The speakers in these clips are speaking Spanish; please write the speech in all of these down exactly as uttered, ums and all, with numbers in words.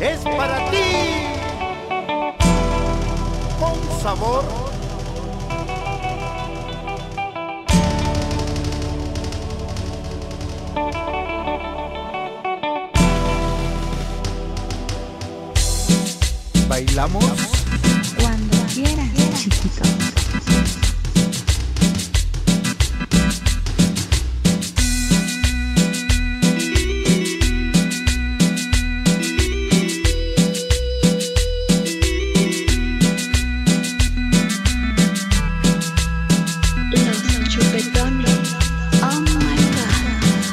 es para ti, con sabor. ¿Bailamos? Cuando quieras, chiquito. Los chupetones. Oh my God.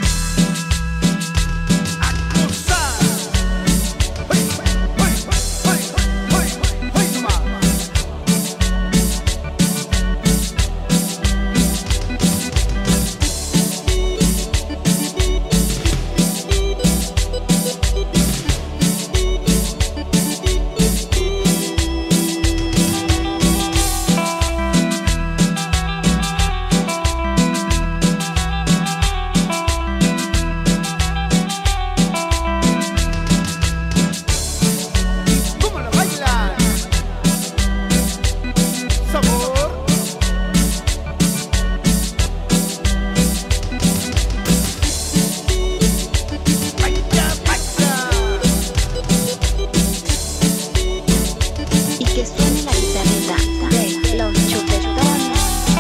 Que suene la guitarrita de los chupetones.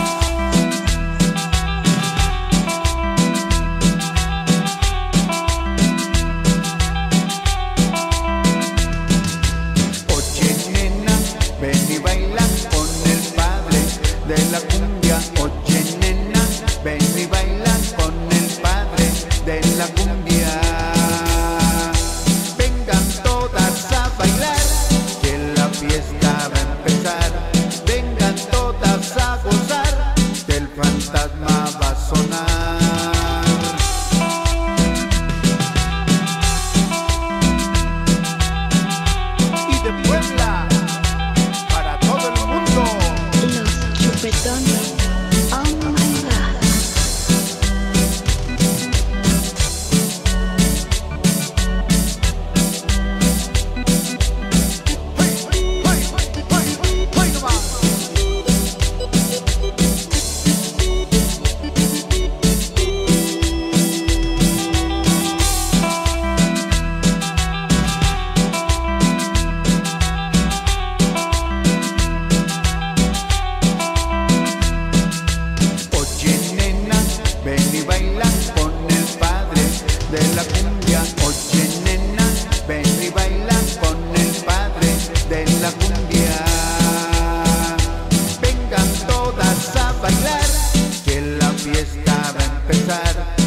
Oye nena, ven y baila con el padre de la cumbia. Oye nena, ven y baila con el padre de la cumbia. Vengan todas a bailar, que la fiesta va a empezar. Vengan todas a gozar, que el fantasma va a sonar. Y de Puebla, para todo el mundo, Los chupetones. Oh my God. ¡hey, hey, hey, hey, hey nomás! Oye nena, ven y baila con el padre de la cumbia. Oye nena, ven y baila con el padre de la cumbia. Vengan todas a bailar, que la fiesta va a empezar.